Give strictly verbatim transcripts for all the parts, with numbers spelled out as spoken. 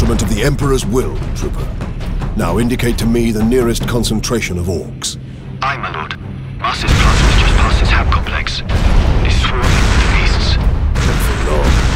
instrument of the Emperor's will, Trooper. Now indicate to me the nearest concentration of orcs. Aye, my lord. Master's plasma is just past his hab complex. It is swarming with beasts. Not for long.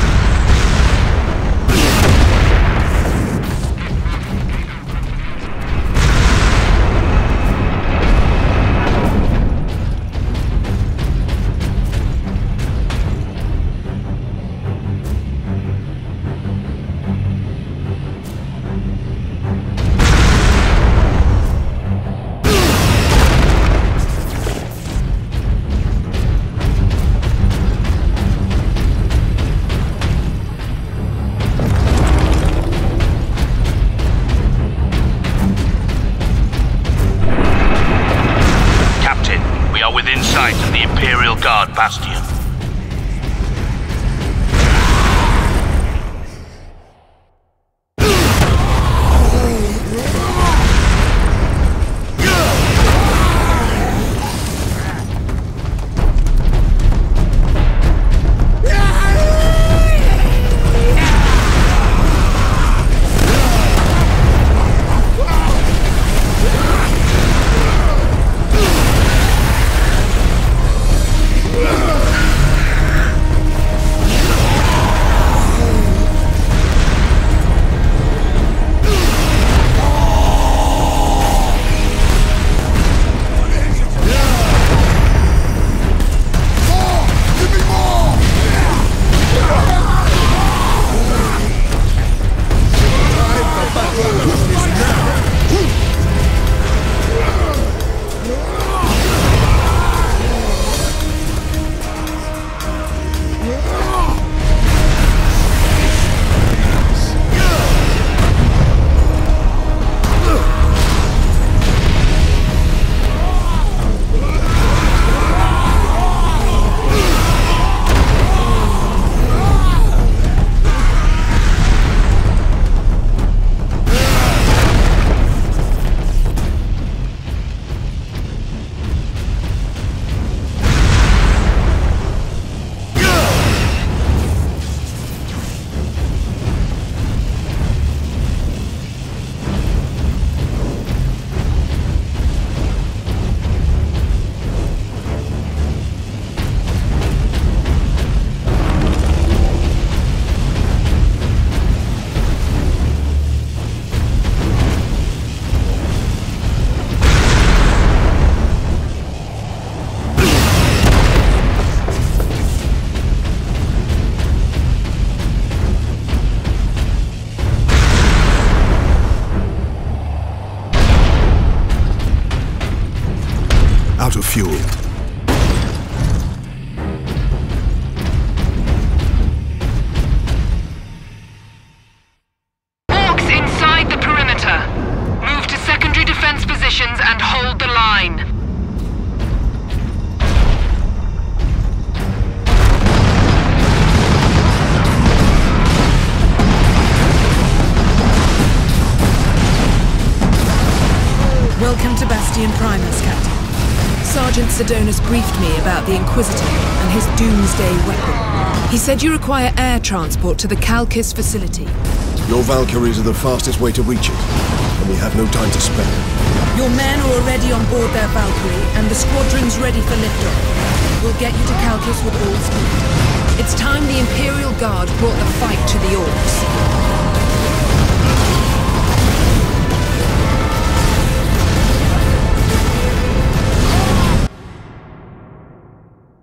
Within sight of the Imperial Guard Bastion. Out of fuel. Orcs inside the perimeter. Move to secondary defense positions and hold the line. Welcome to Bastion Primus, Captain. Sergeant Sidonus briefed me about the Inquisitor and his doomsday weapon. He said you require air transport to the Calcis facility. Your Valkyries are the fastest way to reach it, and we have no time to spare. Your men are already on board their Valkyrie, and the squadron's ready for liftoff. We'll get you to Calcis with all speed. It's time the Imperial Guard brought the fight to the Orcs.